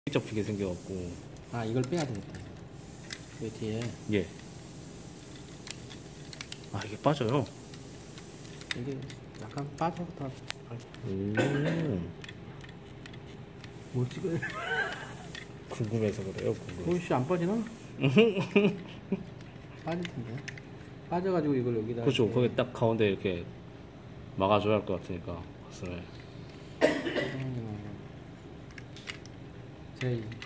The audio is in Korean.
접히게 생겨갖고. 아, 이걸 빼야 되겠다. 이 뒤에 예. 아, 이게 빠져요. 이게 약간 빠져부터 뭐 찍어야 궁금해서 그래요. 궁금해서. 오이씨 안 빠지나? 빠질 텐데. 빠져가지고 이걸 여기다. 그렇죠. 이렇게. 거기 딱 가운데 이렇게 막아줘야 할 것 같으니까 가슴에. 제이